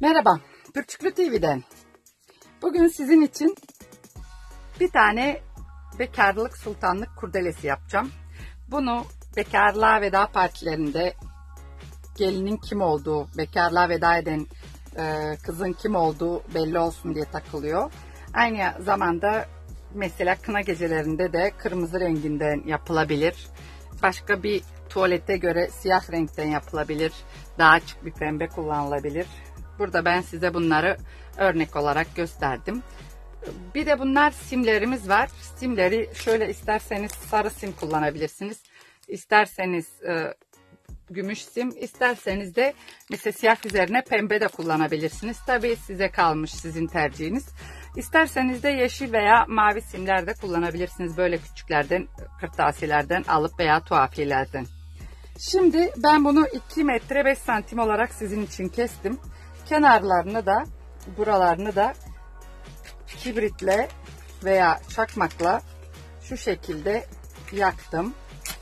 Merhaba, Pürçüklü TV'den. Bugün sizin için bir tane bekarlık sultanlık kurdelesi yapacağım. Bunu bekarlığa veda partilerinde gelinin kim olduğu, bekarlığa veda eden kızın kim olduğu belli olsun diye takılıyor. Aynı zamanda mesela kına gecelerinde de kırmızı renginden yapılabilir. Başka bir tuvalete göre siyah renkten yapılabilir. Daha açık bir pembe kullanılabilir. Burada ben size bunları örnek olarak gösterdim. Bir de bunlar simlerimiz var. Simleri şöyle isterseniz sarı sim kullanabilirsiniz. İsterseniz gümüş sim, isterseniz de mesela siyah üzerine pembe de kullanabilirsiniz. Tabii size kalmış, sizin tercihiniz. İsterseniz de yeşil veya mavi simler de kullanabilirsiniz. Böyle küçüklerden, kırtasiyelerden alıp veya tuhafiyelerden. Şimdi ben bunu 2 metre 5 santim olarak sizin için kestim. Kenarlarını da, buralarını da kibritle veya çakmakla şu şekilde yaktım.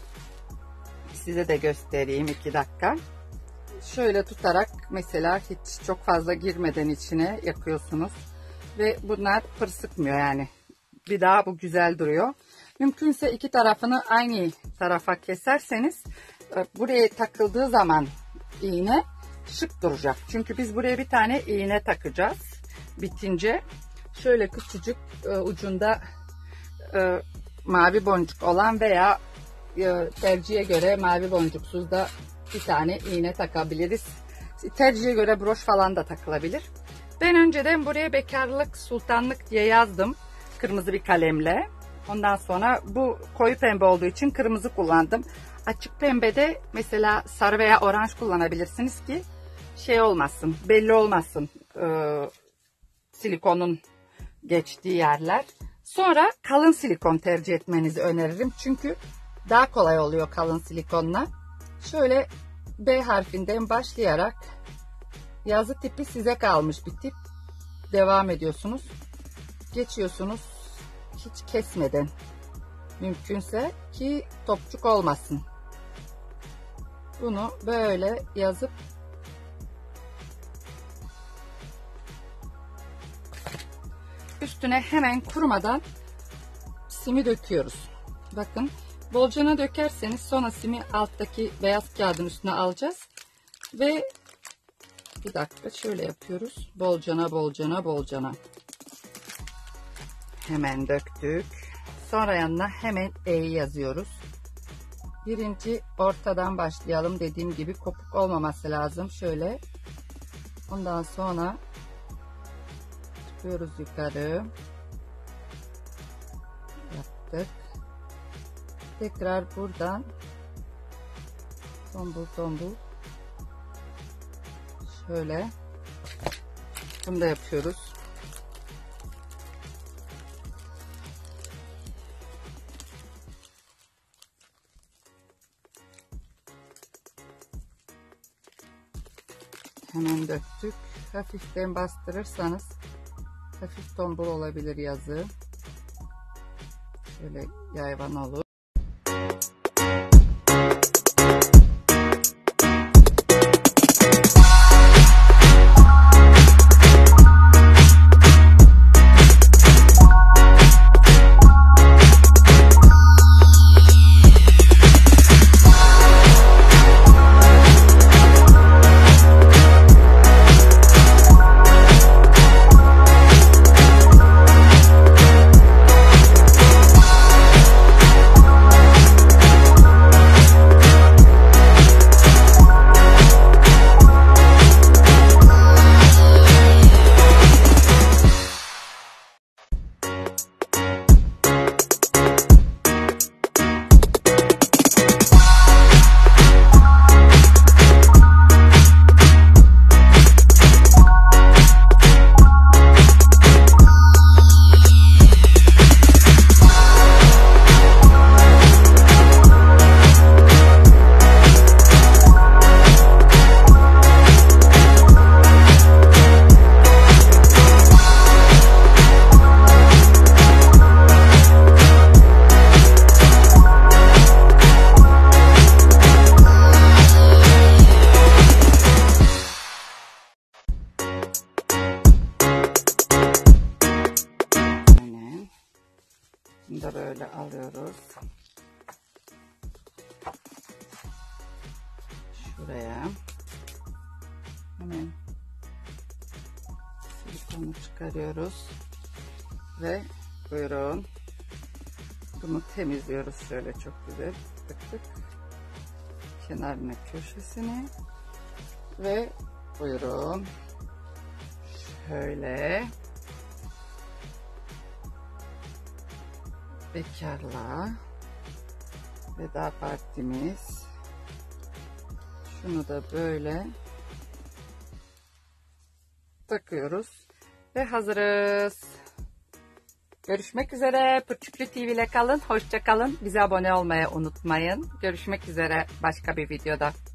Size de göstereyim 2 dakika. Şöyle tutarak mesela hiç çok fazla girmeden içine yakıyorsunuz. Ve bunlar pır sıkmıyor yani. Bir daha bu güzel duruyor. Mümkünse 2 tarafını aynı tarafa keserseniz buraya takıldığı zaman iğne şık duracak. Çünkü biz buraya bir tane iğne takacağız. Bitince şöyle küçücük ucunda mavi boncuk olan veya tercihe göre mavi boncuksuz da bir tane iğne takabiliriz. Tercihe göre broş falan da takılabilir. Ben önceden buraya bekarlık sultanlık diye yazdım. Kırmızı bir kalemle. Ondan sonra bu koyu pembe olduğu için kırmızı kullandım. Açık pembede mesela sarı veya oranj kullanabilirsiniz ki şey olmasın, belli olmasın silikonun geçtiği yerler. Sonra kalın silikon tercih etmenizi öneririm. Çünkü daha kolay oluyor kalın silikonla. Şöyle B harfinden başlayarak yazı tipi size kalmış bir tip. Devam ediyorsunuz. Geçiyorsunuz hiç kesmeden. Mümkünse ki topçuk olmasın. Bunu böyle yazıp üstüne hemen kurumadan simi döküyoruz. Bakın bolcana dökerseniz sonra simi alttaki beyaz kağıdın üstüne alacağız. Ve bir dakika şöyle yapıyoruz. Bolcana bolcana bolcana. Hemen döktük. Sonra yanına hemen E'yi yazıyoruz. Birinci ortadan başlayalım. Dediğim gibi kopuk olmaması lazım. Şöyle. Ondan sonra çıkıyoruz yukarı. Yaptık. Tekrar buradan tombul tombul şöyle bunu da yapıyoruz. Hemen döktük. Hafiften bastırırsanız hafif tombul olabilir yazı. Şöyle yayvan olur. da böyle alıyoruz. Şuraya. Hemen silikonu çıkarıyoruz. Ve buyurun. Bunu temizliyoruz şöyle çok güzel. Tık tık. Kenarına, köşesini. Ve buyurun. Şöyle. Bekarlığa veda partimiz. Şunu da böyle takıyoruz ve hazırız. Görüşmek üzere. Pırçıklı TV ile kalın. Hoşça kalın. Bize abone olmayı unutmayın. Görüşmek üzere başka bir videoda.